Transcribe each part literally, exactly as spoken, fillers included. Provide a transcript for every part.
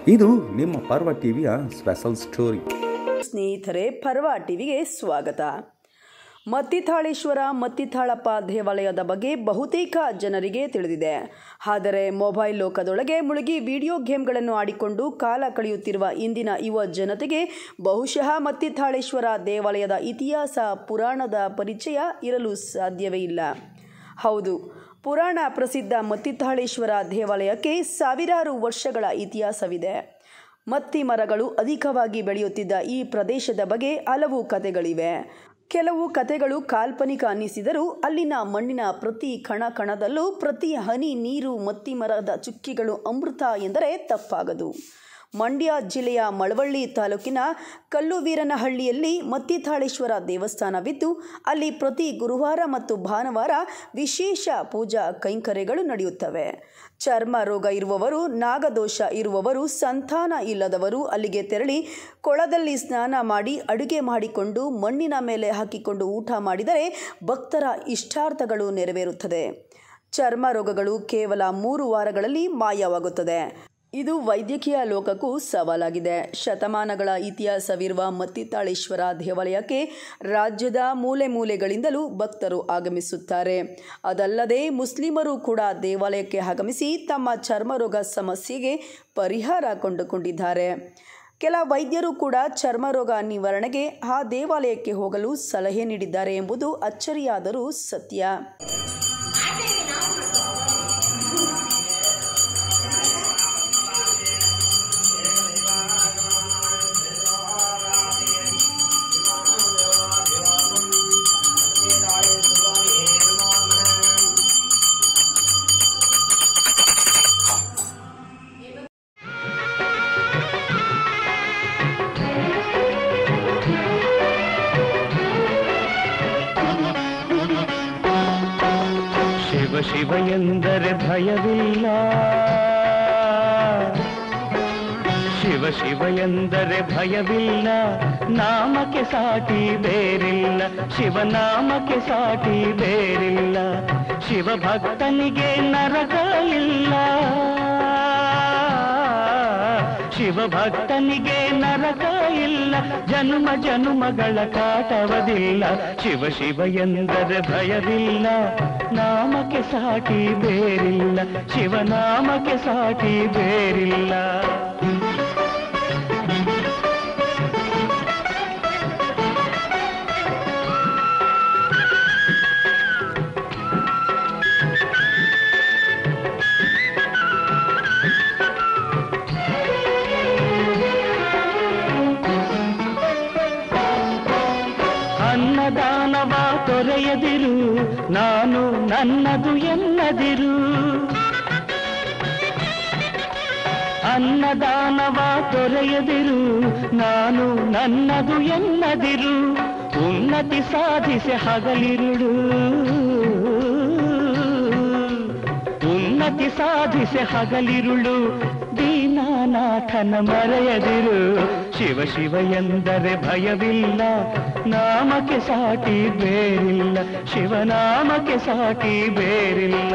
ಇದು ನಿಮ್ಮ ಪರ್ವ ಟಿವಿಯ ಸ್ಪೆಷಲ್ ಸ್ಟೋರಿ. ಸ್ನೇಹಿತರೆ, ಪರ್ವ ಟಿವಿಗೆ ಸ್ವಾಗತ. ಮತ್ತಿಥಾಳೇಶ್ವರ ಮತ್ತಿಥಾಳಪ್ಪ ದೇವಾಲಯದ ಬಗ್ಗೆ ಬಹುತೇಕ ಜನರಿಗೆ ತಿಳಿದಿದೆ. ಆದರೆ ಮೊಬೈಲ್ ಲೋಕದೊಳಗೆ ಮುಳುಗಿ ವಿಡಿಯೋ ಗೇಮ್ಗಳನ್ನು ಆಡಿಕೊಂಡು ಕಾಲ ಕಳೆಯುತ್ತಿರುವ ಇಂದಿನ ಯುವ ಜನತೆಗೆ ಬಹುಶಃ ಮತ್ತಿಥಾಳೇಶ್ವರ ದೇವಾಲಯದ ಇತಿಹಾಸ ಪುರಾಣದ ಪರಿಚಯ ಇರಲು ಸಾಧ್ಯವೇ ಇಲ್ಲ. ಹೌದು, ಪುರಾಣ ಪ್ರಸಿದ್ಧ ಮತ್ತಿಥಾಳೇಶ್ವರ ದೇವಾಲಯಕ್ಕೆ ಸಾವಿರಾರು ವರ್ಷಗಳ ಇತಿಹಾಸವಿದೆ. ಮತ್ತಿ ಮರಗಳು ಅಧಿಕವಾಗಿ ಬೆಳೆಯುತ್ತಿದ್ದ ಈ ಪ್ರದೇಶದ ಬಗ್ಗೆ ಹಲವು ಕಥೆಗಳಿವೆ. ಕೆಲವು ಕಥೆಗಳು ಕಾಲ್ಪನಿಕ ಅನ್ನಿಸಿದರೂ ಅಲ್ಲಿನ ಮಣ್ಣಿನ ಪ್ರತಿ ಕಣ ಕಣದಲ್ಲೂ ಪ್ರತಿ ಹನಿ ನೀರು ಮತ್ತಿ ಮರದ ಚುಕ್ಕಿಗಳು ಅಮೃತ ಎಂದರೆ ತಪ್ಪಾಗದು. ಮಂಡ್ಯ ಜಿಲ್ಲೆಯ ಮಳವಳ್ಳಿ ತಾಲೂಕಿನ ಕಲ್ಲುವೀರನಹಳ್ಳಿಯಲ್ಲಿ ಮತ್ತಿಥಾಳೇಶ್ವರ ದೇವಸ್ಥಾನವಿದ್ದು, ಅಲ್ಲಿ ಪ್ರತಿ ಗುರುವಾರ ಮತ್ತು ಭಾನುವಾರ ವಿಶೇಷ ಪೂಜಾ ಕೈಂಕರ್ಯಗಳು ನಡೆಯುತ್ತವೆ. ಚರ್ಮ ರೋಗ ಇರುವವರು, ನಾಗದೋಷ ಇರುವವರು, ಸಂತಾನ ಇಲ್ಲದವರು ಅಲ್ಲಿಗೆ ತೆರಳಿ ಕೊಳದಲ್ಲಿ ಸ್ನಾನ ಮಾಡಿ ಅಡುಗೆ ಮಾಡಿಕೊಂಡು ಮಣ್ಣಿನ ಮೇಲೆ ಹಾಕಿಕೊಂಡು ಊಟ ಮಾಡಿದರೆ ಭಕ್ತರ ಇಷ್ಟಾರ್ಥಗಳು ನೆರವೇರುತ್ತದೆ. ಚರ್ಮ ರೋಗಗಳು ಕೇವಲ ಮೂರು ವಾರಗಳಲ್ಲಿ ಮಾಯವಾಗುತ್ತದೆ. ಇದು ವೈದ್ಯಕೀಯ ಲೋಕಕ್ಕೂ ಸವಾಲಾಗಿದೆ. ಶತಮಾನಗಳ ಇತಿಹಾಸವಿರುವ ಮತ್ತಿಥಾಳೇಶ್ವರ ದೇವಾಲಯಕ್ಕೆ ರಾಜ್ಯದ ಮೂಲೆ ಮೂಲೆಗಳಿಂದಲೂ ಭಕ್ತರು ಆಗಮಿಸುತ್ತಾರೆ. ಅದಲ್ಲದೆ ಮುಸ್ಲಿಮರು ಕೂಡ ದೇವಾಲಯಕ್ಕೆ ಆಗಮಿಸಿ ತಮ್ಮ ಚರ್ಮರೋಗ ಸಮಸ್ಯೆಗೆ ಪರಿಹಾರ ಕಂಡುಕೊಂಡಿದ್ದಾರೆ. ಕೆಲ ವೈದ್ಯರು ಕೂಡ ಚರ್ಮರೋಗ ನಿವಾರಣೆಗೆ ಆ ದೇವಾಲಯಕ್ಕೆ ಹೋಗಲು ಸಲಹೆ ನೀಡಿದ್ದಾರೆ ಎಂಬುದು ಅಚ್ಚರಿಯಾದರೂ ಸತ್ಯ. ಶಿವ ಶಿವ ಎಂದರೆ ಭಯವಿಲ್ಲ, ಶಿವ ಶಿವ ಎಂದರೆ ಭಯವಿಲ್ಲ, ನಾಮಕ್ಕೆ ಸಾಟಿ ಬೇರಿಲ್ಲ, ಶಿವನಾಮಕ್ಕೆ ಸಾಟಿ ಬೇರಿಲ್ಲ, ಶಿವ ಭಕ್ತನಿಗೆ ನರಕ ಇಲ್ಲ, ಶಿವ ಭಕ್ತನಿಗೆ ನರಕ ಇಲ್ಲ, ಜನ್ಮ ಜನ್ಮಗಳ ಕಾಟವದಿಲ್ಲ. ಶಿವ ಶಿವ ಎಂದರೆ ಭಯವಿಲ್ಲ, ನಾಮಕ್ಕೆ ಸಾಟಿ ಬೇರಿಲ್ಲ, ಶಿವನಾಮಕ್ಕೆ ಸಾಟಿ ಬೇರಿಲ್ಲ. ಅನ್ನದಾನವ ತೊರೆಯದಿರು, ನಾನು ನನ್ನದು ಎನ್ನದಿರು, ಅನ್ನದಾನವ ತೊರೆಯದಿರು, ನಾನು ನನ್ನದು ಎನ್ನದಿರು, ಉನ್ನತಿ ಸಾಧಿಸಿ ಹಗಲಿರುಳು, ಉನ್ನತಿ ಸಾಧಿಸಿ ಹಗಲಿರುಳು, ದೀನನಾಥನ ಮರೆಯದಿರು. ಶಿವ ಶಿವ ಎಂದರೆ ಭಯವಿಲ್ಲ, ನಾಮಕ್ಕೆ ಸಾಟಿ ಬೇರಿಲ್ಲ, ಶಿವನಾಮಕ್ಕೆ ಸಾಟಿ ಬೇರಿಲ್ಲ.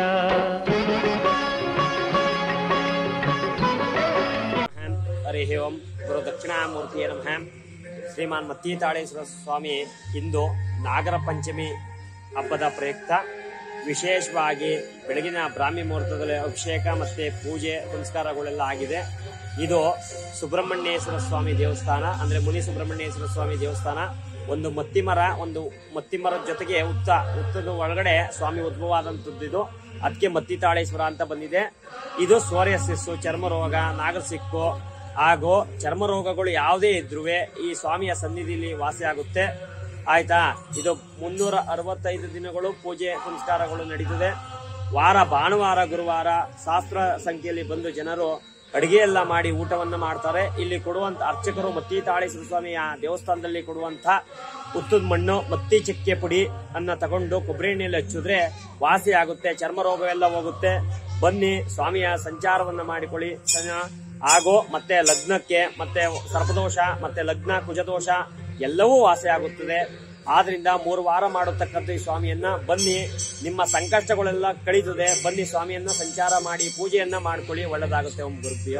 ಹರಿ ಓಂ. ಗುರು ದಕ್ಷಿಣಾಮೂರ್ತಿಯೇ ನಮಃ. ಶ್ರೀಮಾನ್ ಮತ್ತಿಥಾಳೇಶ್ವರ ಸ್ವಾಮಿ ಇಂದು ನಾಗರ ಪಂಚಮಿ ಹಬ್ಬದ ಪ್ರಯುಕ್ತ ವಿಶೇಷವಾಗಿ ಬೆಳಗಿನ ಬ್ರಾಹ್ಮಿ ಮುಹೂರ್ತದಲ್ಲಿ ಅಭಿಷೇಕ ಮತ್ತೆ ಪೂಜೆ ಪುನಸ್ಕಾರಗಳೆಲ್ಲ ಆಗಿದೆ. ಇದು ಸುಬ್ರಹ್ಮಣ್ಯೇಶ್ವರ ಸ್ವಾಮಿ ದೇವಸ್ಥಾನ, ಅಂದ್ರೆ ಮುನಿ ಸುಬ್ರಹ್ಮಣ್ಯೇಶ್ವರ ಸ್ವಾಮಿ ದೇವಸ್ಥಾನ. ಒಂದು ಮತ್ತಿಮರ, ಒಂದು ಮತ್ತಿಮರದ ಜೊತೆಗೆ ಉತ್ತ ಉತ್ತದ ಒಳಗಡೆ ಸ್ವಾಮಿ ಉದ್ಭವ ಆದಂತದ್ದು. ಅದಕ್ಕೆ ಮತ್ತಿಥಾಳೇಶ್ವರ ಅಂತ ಬಂದಿದೆ. ಇದು ಸೋರಿಯಸಿಸ್, ಚರ್ಮ ರೋಗ, ನಾಗಸಿಕ್ಕು ಹಾಗೂ ಚರ್ಮ ರೋಗಗಳು ಯಾವುದೇ ಇದ್ರೂ ಈ ಸ್ವಾಮಿಯ ಸನ್ನಿಧಿಯಲ್ಲಿ ವಾಸಿ ಆಗುತ್ತೆ. ಆಯ್ತಾ. ಇದು ಮುನ್ನೂರ ಅರವತ್ತೈದು ದಿನಗಳು ಪೂಜೆ ಪುನಸ್ಕಾರಗಳು ನಡೀತದೆ. ವಾರ ಭಾನುವಾರ ಗುರುವಾರ ಶಾಸ್ತ್ರ ಸಂಖ್ಯೆಯಲ್ಲಿ ಬಂದು ಜನರು ಅಡಿಗೆ ಎಲ್ಲ ಮಾಡಿ ಊಟವನ್ನ ಮಾಡ್ತಾರೆ. ಇಲ್ಲಿ ಕೊಡುವಂತ ಅರ್ಚಕರು ಮತ್ತಿಥಾಳೇಶ್ವರ ಸ್ವಾಮಿಯ ದೇವಸ್ಥಾನದಲ್ಲಿ ಕೊಡುವಂತ ಉತ್ತದ ಮಣ್ಣು ಮತ್ತಿ ಚಕ್ಕೆ ಪುಡಿ ಅನ್ನ ತಗೊಂಡು ಕೊಬ್ಬರಿ ಎಣ್ಣೆಯಲ್ಲಿ ಹಚ್ಚಿದ್ರೆ ವಾಸಿ ಆಗುತ್ತೆ, ಚರ್ಮ ರೋಗವೆಲ್ಲ ಹೋಗುತ್ತೆ. ಬನ್ನಿ ಸ್ವಾಮಿಯ ಸಂಚಾರವನ್ನ ಮಾಡಿಕೊಳ್ಳಿ. ಹಾಗೂ ಮತ್ತೆ ಲಗ್ನಕ್ಕೆ ಮತ್ತೆ ಸರ್ಪದೋಷ ಮತ್ತೆ ಲಗ್ನ ಕುಜದೋಷ ಎಲ್ಲವೂ ವಾಸಿ ಆಗುತ್ತದೆ. ಆದ್ರಿಂದ ಮೂರು ವಾರ ಮಾಡತಕ್ಕಂಥ ಈ ಸ್ವಾಮಿಯನ್ನ ಬನ್ನಿ, ನಿಮ್ಮ ಸಂಕಷ್ಟಗಳೆಲ್ಲ ಕಳೀತದೆ. ಬನ್ನಿ ಸ್ವಾಮಿಯನ್ನ ಸಂಚಾರ ಮಾಡಿ ಪೂಜೆಯನ್ನ ಮಾಡ್ಕೊಳ್ಳಿ, ಒಳ್ಳೆದಾಗುತ್ತೆ. ಓಂ ಗುರುದೇವ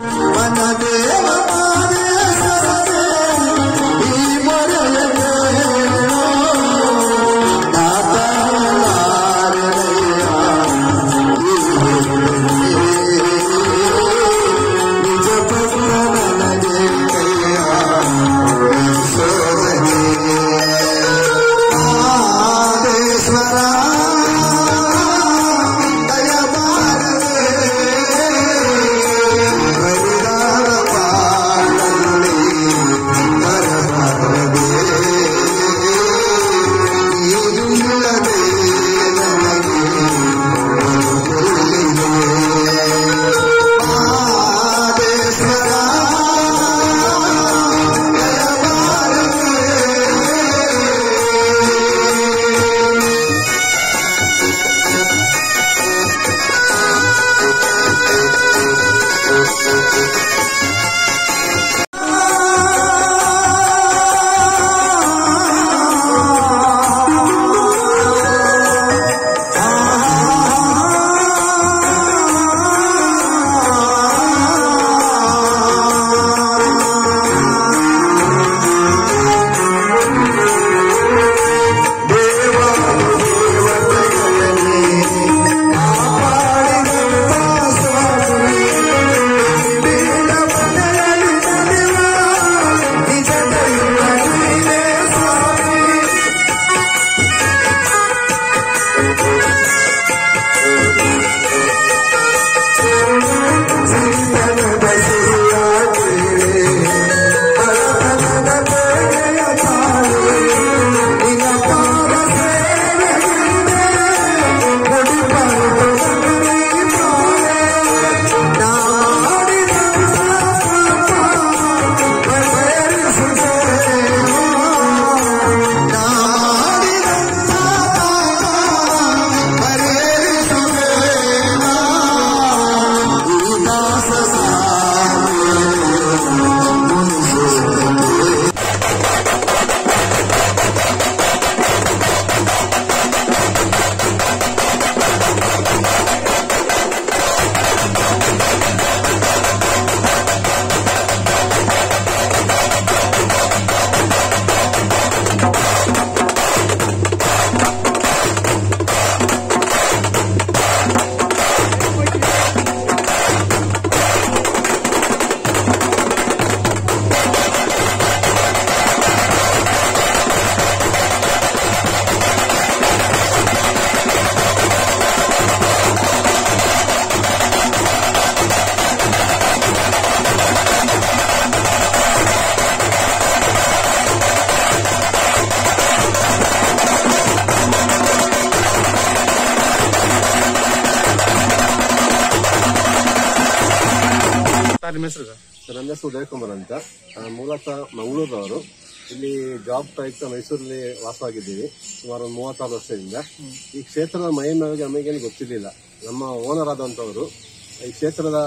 ನನ್ನ ಹೆಸರು ಉದಯ್ ಕುಮಾರ್ ಅಂತ, ಮೂಲತಃ ಮಂಗಳೂರವರು. ಇಲ್ಲಿ ಜಾಬ್ ಪ್ರಯುಕ್ತ ಮೈಸೂರಲ್ಲಿ ವಾಸವಾಗಿದ್ದೀವಿ ಸುಮಾರು ಒಂದು ಮೂವತ್ತಾರು ವರ್ಷದಿಂದ. ಈ ಕ್ಷೇತ್ರದ ಮಹಿಮೆ ನಮಗೇನು ಗೊತ್ತಿರಲಿಲ್ಲ. ನಮ್ಮ ಓನರ್ ಆದಂಥವರು ಈ ಕ್ಷೇತ್ರದ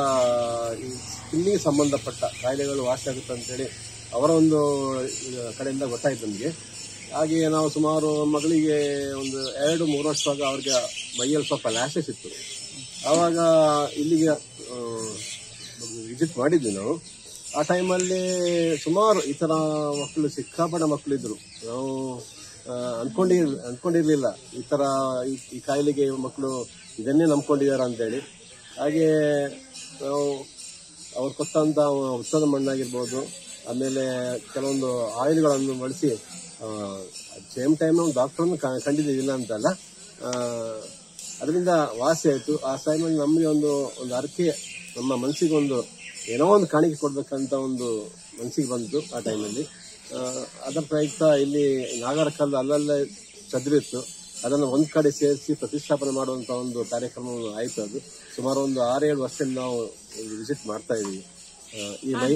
ಸ್ಕಿನ್ನಿಗೆ ಸಂಬಂಧಪಟ್ಟ ಕಾಯಿಲೆಗಳು ವಾಸಿ ಆಗುತ್ತೆ ಅಂತೇಳಿ ಅವರ ಒಂದು ಕಡೆಯಿಂದ ಗೊತ್ತಾಯ್ತು ನಮಗೆ. ಹಾಗೆಯೇ ನಾವು ಸುಮಾರು ಮಗಳಿಗೆ ಒಂದು ಎರಡು ಮೂರು ವರ್ಷವಾಗ ಅವ್ರಿಗೆ ಮೈಯಲ್ಲಿ ಸ್ವಲ್ಪ ಲ್ಯಾಶಸ್ ಇತ್ತು. ಆವಾಗ ಇಲ್ಲಿಗೆ ವಿಸಿಟ್ ಮಾಡಿದ್ವಿ ನಾವು. ಆ ಟೈಮಲ್ಲಿ ಸುಮಾರು ಈ ಥರ ಮಕ್ಕಳು ಸಿಕ್ಕಾಪಟ್ಟೆ ಮಕ್ಕಳಿದ್ರು. ನಾವು ಅನ್ಕೊಂಡಿ ಅನ್ಕೊಂಡಿರ್ಲಿಲ್ಲ ಈ ಥರ ಈ ಕಾಯಿಲೆಗೆ ಮಕ್ಕಳು ಇದನ್ನೇ ನಂಬ್ಕೊಂಡಿದ್ದಾರೆ ಅಂತೇಳಿ. ಹಾಗೆ ನಾವು ಅವ್ರು ಕೊಟ್ಟಂಥ ಉತ್ತದ ಮಣ್ಣಾಗಿರ್ಬೋದು, ಆಮೇಲೆ ಕೆಲವೊಂದು ಆಯಿಲ್ಗಳನ್ನು ಬಳಸಿ ಸೇಮ್ ಟೈಮ್ ನಾವು ಡಾಕ್ಟ್ರನ್ನು ಕಂಡಿದ್ದೀವಿಲ್ಲ ಅಂತಲ್ಲ, ಅದರಿಂದ ವಾಸಿ ಆಯಿತು. ಆ ಟೈಮಲ್ಲಿ ನಮಗೆ ಒಂದು ಒಂದು ಅರ್ಕೆ, ನಮ್ಮ ಮನಸ್ಸಿಗೆ ಒಂದು ಏನೋ ಒಂದು ಕಾಣಿಕೆ ಕೊಡ್ಬೇಕಂತ ಒಂದು ಮನಸ್ಸಿಗೆ ಬಂತು ಆ ಟೈಮಲ್ಲಿ. ಅದರ ಪ್ರಯುಕ್ತ ಇಲ್ಲಿ ನಾಗರ ಕಲ್ಲು ಅಲ್ಲಲ್ಲೇ ಚದುರಿತ್ತು, ಅದನ್ನು ಒಂದ್ ಕಡೆ ಸೇರಿಸಿ ಪ್ರತಿಷ್ಠಾಪನೆ ಮಾಡುವಂತ ಒಂದು ಕಾರ್ಯಕ್ರಮ ಆಯಿತು. ಅದು ಸುಮಾರು ಒಂದು ಆರೇಳು ವರ್ಷದಿಂದ ನಾವು ವಿಸಿಟ್ ಮಾಡ್ತಾ ಇದೀವಿ. ಈ ಮೈ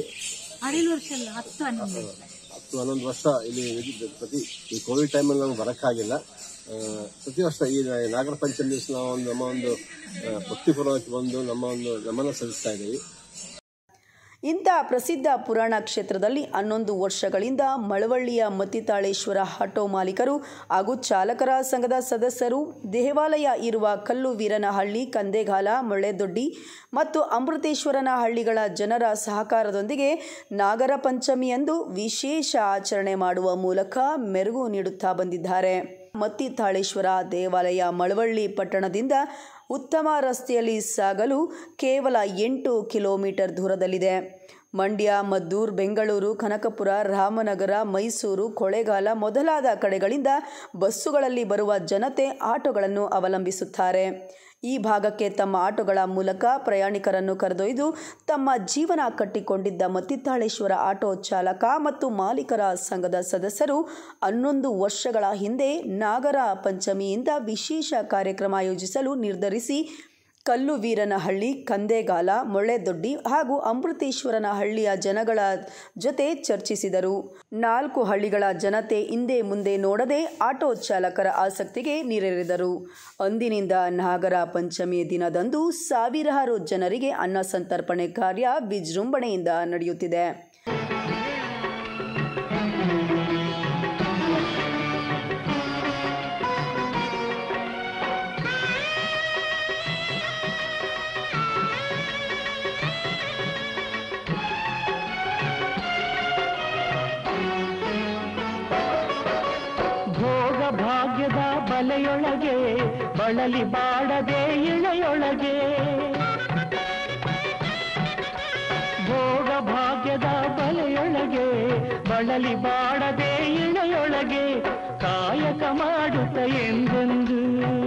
ಹತ್ತು ಹನ್ನೊಂದು ವರ್ಷ ಇಲ್ಲಿ ಪ್ರತಿ ಈ ಕೋವಿಡ್ ಟೈಮಲ್ಲಿ ನಮ್ಗೆ ಬರಕ್ಕಾಗಿಲ್ಲ. ಪ್ರತಿ ವರ್ಷ ಈ ನಾಗರ ಪಂಚಮಿ ದಿವಸ ನಾವು ಒಂದು ನಮ್ಮ ಒಂದು ಭಕ್ತಿಪೂರ್ವಕವಾಗಿ ಬಂದು ನಮ್ಮ ಒಂದು ಗಮನ ಸಲ್ಲಿಸ್ತಾ ಇದ್ದೀವಿ. ಇಂಥ ಪ್ರಸಿದ್ಧ ಪುರಾಣ ಕ್ಷೇತ್ರದಲ್ಲಿ ಹನ್ನೊಂದು ವರ್ಷಗಳಿಂದ ಮಳವಳ್ಳಿಯ ಮತ್ತಿತಾಳೇಶ್ವರ ಆಟೋ ಮಾಲೀಕರು ಹಾಗೂ ಚಾಲಕರ ಸಂಘದ ಸದಸ್ಯರು ದೇವಾಲಯ ಇರುವ ಕಲ್ಲು ವೀರನಹಳ್ಳಿ, ಕಂದೆಗಾಲ, ಮೊಳೆದೊಡ್ಡಿ ಮತ್ತು ಅಮೃತೇಶ್ವರನ ಹಳ್ಳಿಗಳ ಜನರ ಸಹಕಾರದೊಂದಿಗೆ ನಾಗರ ಪಂಚಮಿಯಂದು ವಿಶೇಷ ಆಚರಣೆ ಮಾಡುವ ಮೂಲಕ ಮೆರುಗು ನೀಡುತ್ತಾ ಬಂದಿದ್ದಾರೆ. ಮತ್ತಿತಾಳೇಶ್ವರ ದೇವಾಲಯ ಮಳವಳ್ಳಿ ಪಟ್ಟಣದಿಂದ ಉತ್ತಮ ರಸ್ತೆಯಲ್ಲಿ ಸಾಗಲು ಕೇವಲ ಎಂಟು ಕಿಲೋಮೀಟರ್ ದೂರದಲ್ಲಿದೆ. ಮಂಡ್ಯ, ಮದ್ದೂರು, ಬೆಂಗಳೂರು, ಕನಕಪುರ, ರಾಮನಗರ, ಮೈಸೂರು, ಕೊಳ್ಳೇಗಾಲ ಮೊದಲಾದ ಕಡೆಗಳಿಂದ ಬಸ್ಸುಗಳಲ್ಲಿ ಬರುವ ಜನತೆ ಆಟೋಗಳನ್ನು ಅವಲಂಬಿಸುತ್ತಾರೆ. ಈ ಭಾಗಕ್ಕೆ ತಮ್ಮ ಆಟೋಗಳ ಮೂಲಕ ಪ್ರಯಾಣಿಕರನ್ನು ಕರೆದೊಯ್ದು ತಮ್ಮ ಜೀವನ ಕಟ್ಟಿಕೊಂಡಿದ್ದ ಮತ್ತಿತಾಳೇಶ್ವರ ಆಟೋ ಚಾಲಕ ಮತ್ತು ಮಾಲೀಕರ ಸಂಘದ ಸದಸ್ಯರು ಹನ್ನೊಂದು ವರ್ಷಗಳ ಹಿಂದೆ ನಾಗರ ಪಂಚಮಿಯಿಂದ ವಿಶೇಷ ಕಾರ್ಯಕ್ರಮ ಆಯೋಜಿಸಲು ನಿರ್ಧರಿಸಿ ಕಲ್ಲು ವೀರನಹಳ್ಳಿ, ಕಂದೆಗಾಲ, ಮೊಳೆದೊಡ್ಡಿ ಹಾಗೂ ಅಮೃತೇಶ್ವರನ ಹಳ್ಳಿಯ ಜನಗಳ ಜೊತೆ ಚರ್ಚಿಸಿದರು. ನಾಲ್ಕು ಹಳ್ಳಿಗಳ ಜನತೆ ಹಿಂದೆ ಮುಂದೆ ನೋಡದೆ ಆಟೋ ಚಾಲಕರ ಆಸಕ್ತಿಗೆ ನೀರೆರೆದರು. ಅಂದಿನಿಂದ ನಾಗರ ಪಂಚಮಿ ದಿನದಂದು ಸಾವಿರಾರು ಜನರಿಗೆ ಅನ್ನ ಸಂತರ್ಪಣೆ ಕಾರ್ಯ ವಿಜೃಂಭಣೆಯಿಂದ ನಡೆಯುತ್ತಿದೆ. ಭಾಗ್ಯದ ಬಲೆಯೊಳಗೆ ಬಳಲಿ ಬಾಡದೆ ಇಳೆಯೊಳಗೆ, ಭೋಗ ಭಾಗ್ಯದ ಬಲೆಯೊಳಗೆ ಬಳಲಿ ಬಾಡದೆ ಇಳೆಯೊಳಗೆ, ಕಾಯಕ ಮಾಡುತ್ತ ಎಂದೆಂದು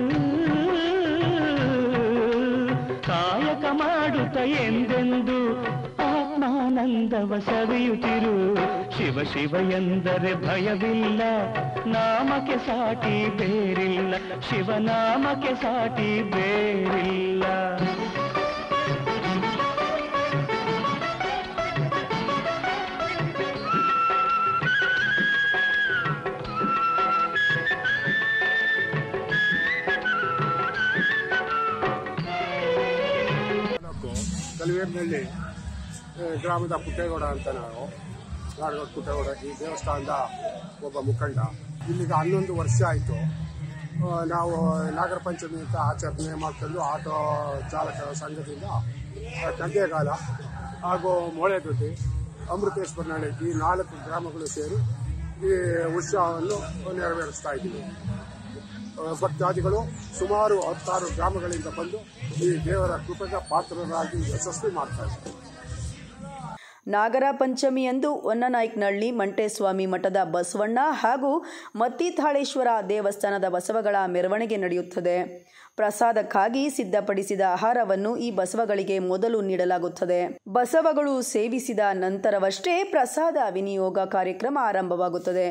ಕಾಯಕ ಮಾಡುತ್ತ ಎಂದೆಂದು ಆತ್ಮಾನಂದವ ಸವಿಯುತ್ತಿರು. ಶಿವ ಶಿವ ಎಂದರೆ ಭಯವಿಲ್ಲ, ನಾಮಕ್ಕೆ ಸಾಟಿ ಬೇರಿಲ್ಲ, ಶಿವನಾಮಕ್ಕೆ ಸಾಟಿ ಬೇರಿಲ್ಲ. ಕಲ್ವೇರ್ನಹಳ್ಳಿ ಗ್ರಾಮದ ಪುಟ್ಟೇಗೌಡ ಅಂತ ನಾವು ನಾಡಗೌಡ ಪುಟ್ಟೇಗೌಡ ಈ ದೇವಸ್ಥಾನದ ಒಬ್ಬ ಮುಖಂಡ. ಇಲ್ಲಿಗೆ ಹನ್ನೊಂದು ವರ್ಷ ಆಯಿತು. ನಾವು ನಾಗರ ಪಂಚಮಿ ಅಂತ ಆಚರಣೆ ಮಾಡ್ಕೊಂಡು ಆಟೋ ಚಾಲಕರ ಸಂಘದಿಂದ ಕಂದೆಗಾಲ ಹಾಗೂ ಮೊಳೆದೊಡ್ಡಿ, ಅಮೃತೇಶ್ವರನಹಳ್ಳಿ ಈ ನಾಲ್ಕು ಗ್ರಾಮಗಳು ಸೇರಿ ಈ ಉತ್ಸವವನ್ನು ನೆರವೇರಿಸ್ತಾ ಇದ್ದೀವಿ. ಭಕ್ತಾದಿಗಳು ಸುಮಾರು ಹತ್ತಾರು ಗ್ರಾಮಗಳಿಂದ ಬಂದು ಈ ದೇವರ ಕೃಪೆಗೆ ಪಾತ್ರರಾಗಿ ಯಶಸ್ವಿ ಮಾಡ್ತಾ ಇದ್ದಾರೆ. ನಾಗರ ಪಂಚಮಿಯಂದು ಹೊನ್ನನಾಯ್ಕನಹಳ್ಳಿ ಮಂಟೇಸ್ವಾಮಿ ಮಠದ ಬಸವಣ್ಣ ಹಾಗೂ ಮತ್ತಿತಾಳೇಶ್ವರ ದೇವಸ್ಥಾನದ ಬಸವಗಳ ಮೆರವಣಿಗೆ ನಡೆಯುತ್ತದೆ. ಪ್ರಸಾದಕ್ಕಾಗಿ ಸಿದ್ಧಪಡಿಸಿದ ಆಹಾರವನ್ನು ಈ ಬಸವಗಳಿಗೆ ಮೊದಲು ನೀಡಲಾಗುತ್ತದೆ. ಬಸವಗಳು ಸೇವಿಸಿದ ನಂತರವಷ್ಟೇ ಪ್ರಸಾದ ವಿನಿಯೋಗ ಕಾರ್ಯಕ್ರಮ ಆರಂಭವಾಗುತ್ತದೆ.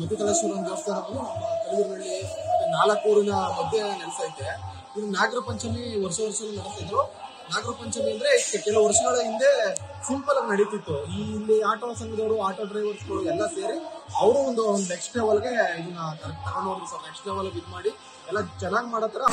ಮತ್ತಿತಳೇಶ್ವರನ ದೇವಸ್ಥಾನವನ್ನು ನಮ್ಮ ಕಲಿಯೂರಿನಲ್ಲಿ ನಾಲ್ಕು ಊರಿನ ಮಧ್ಯೆ ನೆಲೆಸೈತೆ. ಇದು ನಾಗರ ಪಂಚಮಿ ವರ್ಷ ವರ್ಷ ನಡೆಸ್ತಿದ್ರು. ನಾಗರ ಪಂಚಮಿ ಅಂದ್ರೆ ಕೆಲವು ವರ್ಷಗಳ ಹಿಂದೆ ಸಿಂಪಲ್ ಆಗಿ ನಡೀತಿತ್ತು. ಈ ಇಲ್ಲಿ ಆಟೋ ಸಂಘದವರು, ಆಟೋ ಡ್ರೈವರ್ಸ್ಗಳು ಎಲ್ಲ ಸೇರಿ ಅವರು ಒಂದು ಒಂದು ನೆಕ್ಸ್ಟ್ ಲೆವೆಲ್ಗೆ ಇದನ್ನ ತಗೊಂಡು ಹೋದ್ರು ಸರ್. ನೆಕ್ಸ್ಟ್ ಲೆವೆಲ್ ಇದು ಮಾಡಿ ಎಲ್ಲ ಚೆನ್ನಾಗಿ ಮಾಡೋ ತರ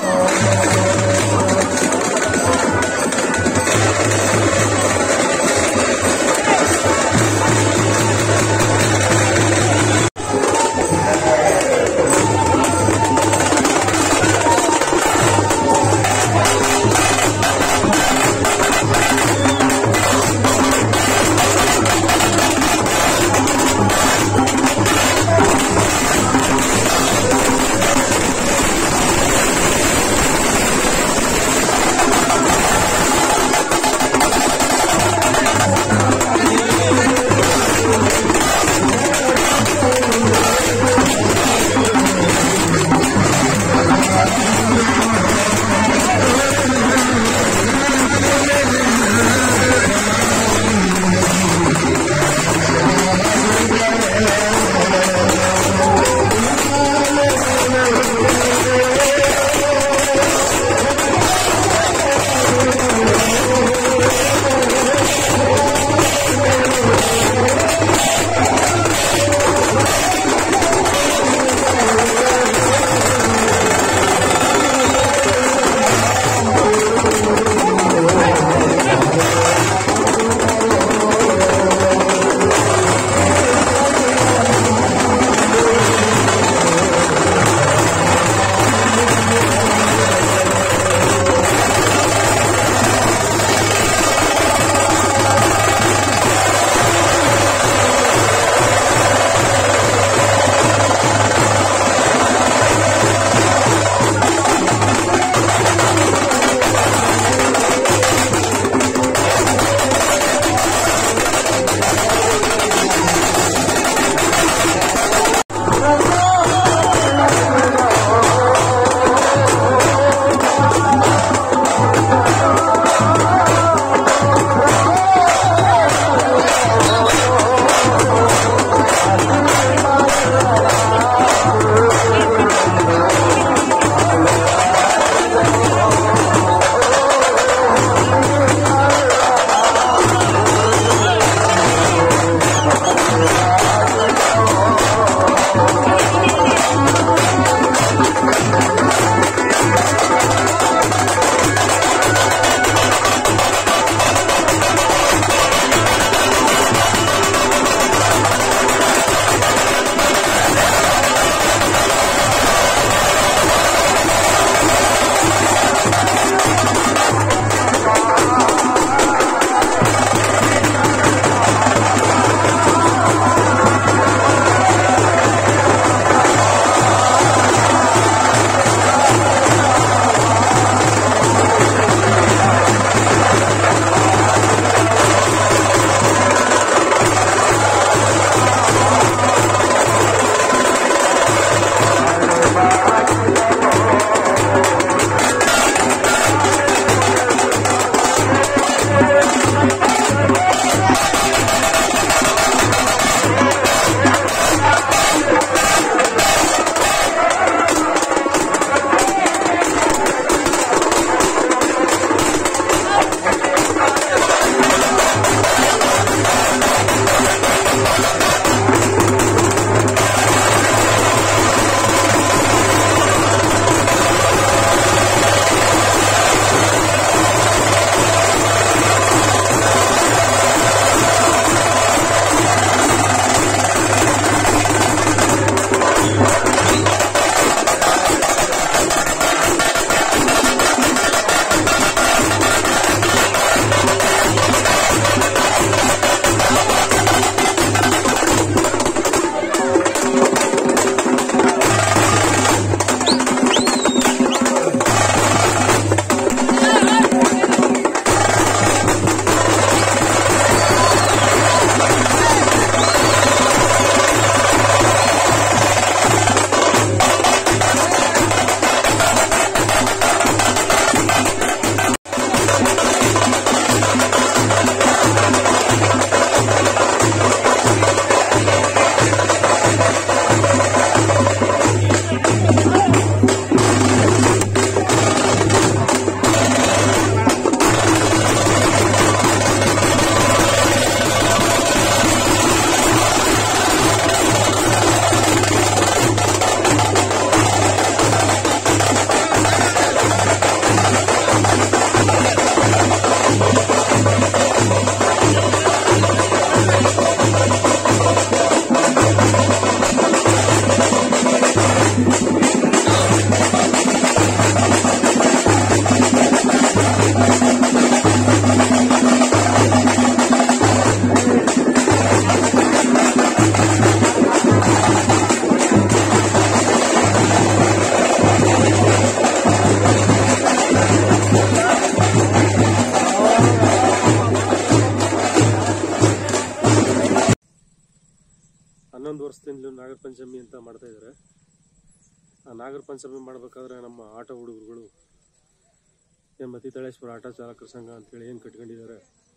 ಹನ್ನೊಂದು ವರ್ಷದಿಂದ ನಾಗರ ಪಂಚಮಿ ಅಂತ ಮಾಡ್ತಾ ಇದ್ದಾರೆ. ಆ ನಾಗರ ಪಂಚಮಿ ಮಾಡಬೇಕಾದ್ರೆ ನಮ್ಮ ಆಟೋ ಹುಡುಗರುಗಳು ಮತ್ತಿತಾಳೇಶ್ವರ ಆಟೋ ಚಾಲಕರ ಸಂಘ ಅಂತೇಳಿ ಏನು ಕಟ್ಕೊಂಡಿದ್ದಾರೆ,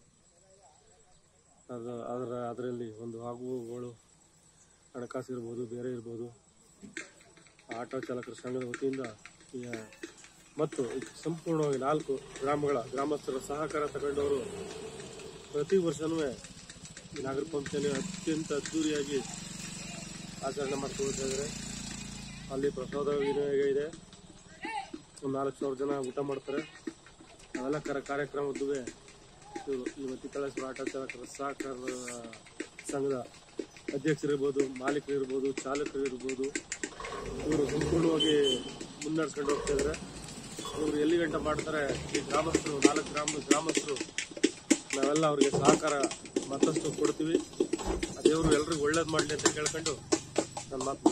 ಅದು ಅದರ ಅದರಲ್ಲಿ ಒಂದು ಆಗುವಗಳು ಹಣಕಾಸು ಇರ್ಬೋದು, ಬೇರೆ ಇರ್ಬೋದು, ಆಟೋ ಚಾಲಕರ ಸಂಘದ ವತಿಯಿಂದ ಮತ್ತು ಸಂಪೂರ್ಣವಾಗಿ ನಾಲ್ಕು ಗ್ರಾಮಗಳ ಗ್ರಾಮಸ್ಥರ ಸಹಕಾರ ತಗೊಂಡವರು ಪ್ರತಿ ವರ್ಷವೂ ನಾಗರ ಪಂಚಮಿ ಅತ್ಯಂತ ಅದ್ದೂರಿಯಾಗಿ ಆಚರಣೆ ಮಾಡ್ಕೊಳ್ತಾ ಇದ್ದಾರೆ. ಅಲ್ಲಿ ಪ್ರಸಾದ ವಿನಿಯೋಗ ಇದೆ, ಒಂದು ನಾಲ್ಕು ಸಾವಿರ ಜನ ಊಟ ಮಾಡ್ತಾರೆ. ಅವೆಲ್ಲ ಕರ ಕಾರ್ಯಕ್ರಮದ್ದು ಇವರು ಈ ಮತ್ತಿತಾಳೇಶ್ವರ ಆಟೋ ಚಾಲಕರ ಸಹಕಾರ ಸಂಘದ ಅಧ್ಯಕ್ಷರಿರ್ಬೋದು, ಮಾಲೀಕರಿರ್ಬೋದು, ಚಾಲಕರಿರ್ಬೋದು, ಇವರು ಸಂಪೂರ್ಣವಾಗಿ ಮುನ್ನಡೆಸ್ಕೊಂಡು ಹೋಗ್ತಾ ಇದ್ದಾರೆ. ಇವರು ಎಲ್ಲಿ ಗಂಟೆ ಮಾಡ್ತಾರೆ ಈ ಗ್ರಾಮಸ್ಥರು, ನಾಲ್ಕು ಗ್ರಾಮ ಗ್ರಾಮಸ್ಥರು ನಾವೆಲ್ಲ ಅವ್ರಿಗೆ ಸಹಕಾರ ಮತ್ತಷ್ಟು ಕೊಡ್ತೀವಿ. ದೇವರು ಎಲ್ರಿಗೂ ಒಳ್ಳೇದು ಮಾಡಲಿ ಅಂತ ಕೇಳ್ಕೊಂಡು ನನ್ನ ಮಾತು.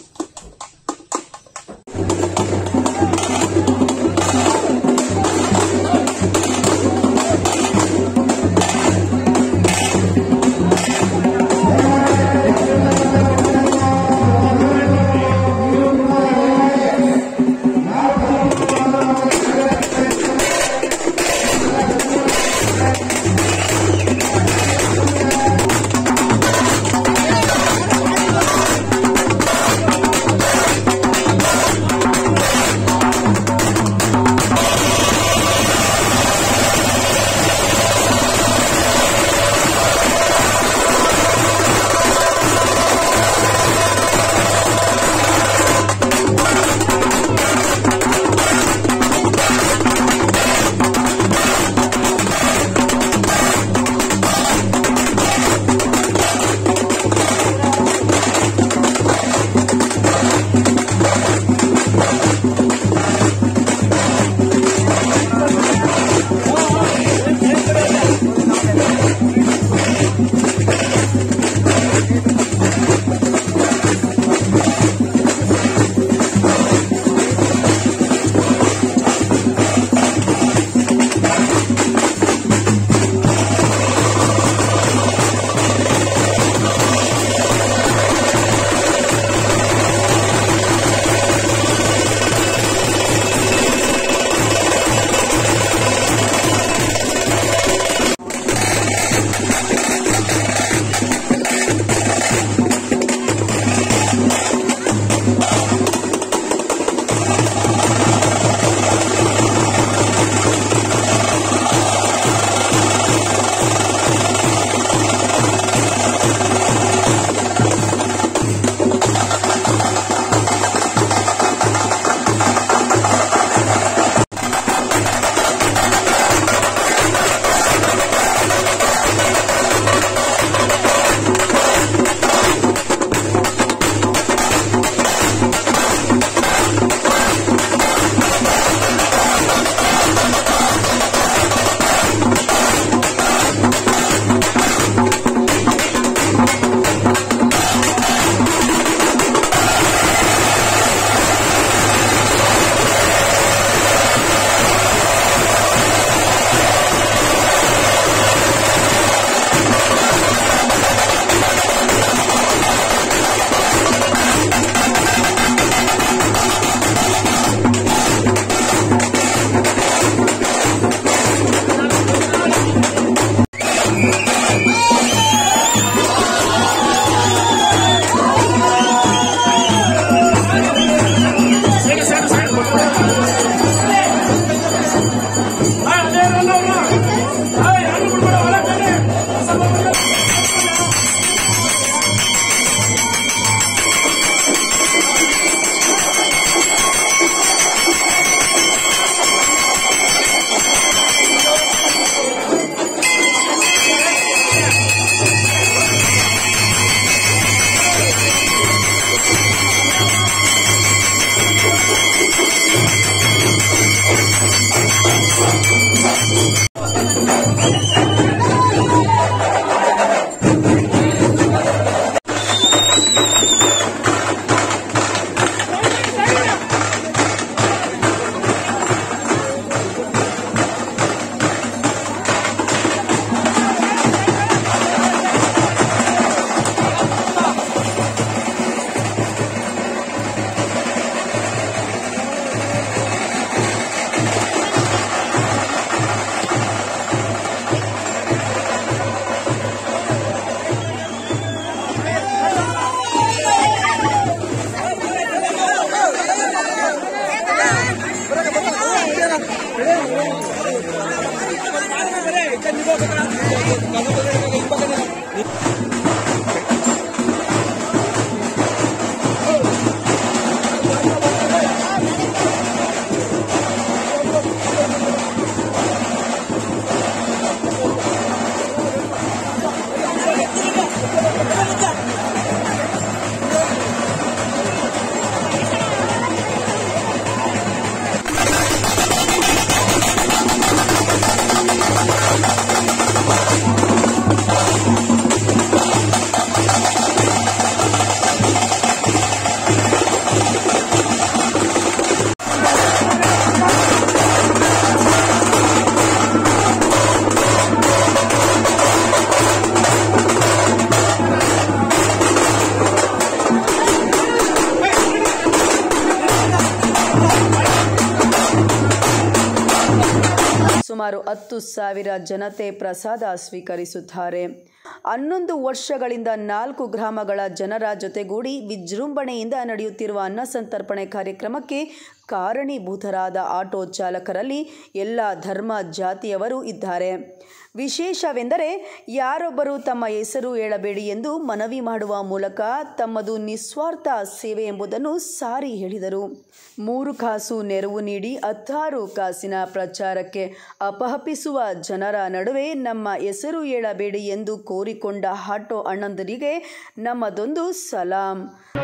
ಸುಮಾರು ಹತ್ತು ಸಾವಿರ ಜನತೆ ಪ್ರಸಾದ ಸ್ವೀಕರಿಸುತ್ತಾರೆ. ಹನ್ನೊಂದು ವರ್ಷಗಳಿಂದ ನಾಲ್ಕು ಗ್ರಾಮಗಳ ಜನರ ಜೊತೆಗೂಡಿ ವಿಜೃಂಭಣೆಯಿಂದ ನಡೆಯುತ್ತಿರುವ ಅನ್ನ ಸಂತರ್ಪಣೆ ಕಾರ್ಯಕ್ರಮಕ್ಕೆ ಕಾರಣೀಭೂತರಾದ ಆಟೋ ಚಾಲಕರಲ್ಲಿ ಎಲ್ಲ ಧರ್ಮ ಜಾತಿಯವರು ಇದ್ದಾರೆ. ವಿಶೇಷವೆಂದರೆ ಯಾರೊಬ್ಬರು ತಮ್ಮ ಹೆಸರು ಹೇಳಬೇಡಿ ಎಂದು ಮನವಿ ಮಾಡುವ ಮೂಲಕ ತಮ್ಮದು ನಿಸ್ವಾರ್ಥ ಸೇವೆ ಎಂಬುದನ್ನು ಸಾರಿ ಹೇಳಿದರು. ಮೂರು ಕಾಸು ನೆರವು ನೀಡಿ ಹತ್ತಾರು ಕಾಸಿನ ಪ್ರಚಾರಕ್ಕೆ ಅಪಹಪಿಸುವ ಜನರ ನಡುವೆ ನಮ್ಮ ಹೆಸರು ಹೇಳಬೇಡಿ ಎಂದು ಕೋರಿಕೊಂಡ ಆಟೋ ಅಣ್ಣಂದರಿಗೆ ನಮ್ಮದೊಂದು ಸಲಾಂ.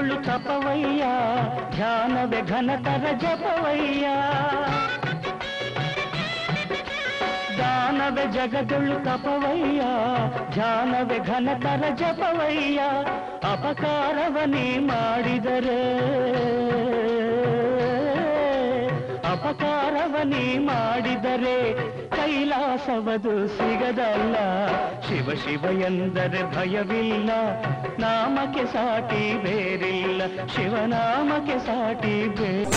ದಾನವೇ ಜಗದೊಳು ತಪವಯ್ಯ, ಧ್ಯಾನವೇ ಘನತರ ಜಪವಯ್ಯ. ಅಪಕಾರವನೇ ಮಾಡಿದರೆ ಅಪಕಾರವನೇ ಮಾಡಿದರೆ ಕೈಲಾಸವದು ಸಿಗದಲ್ಲ. ಶಿವ ಶಿವ ಎಂದರೆ ಭಯವಿಲ್ಲ, ನಾಮಕ್ಕೆ ಸಾಟಿ ಬೇರಿಲ್ಲ. ಶಿವನಾಮಕ್ಕೆ ಸಾಟಿ ಬೇರೆ.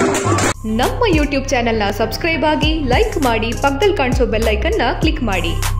ನಮ್ಮ ಯೂಟ್ಯೂಬ್ ಚಾನೆಲ್ನ ಸಬ್ಸ್ಕ್ರೈಬ್ ಆಗಿ, ಲೈಕ್ ಮಾಡಿ, ಪಕ್ಕದಲ್ಲಿ ಕಾಣಿಸೋ ಬೆಲ್ ಐಕನ್ನ ಕ್ಲಿಕ್ ಮಾಡಿ.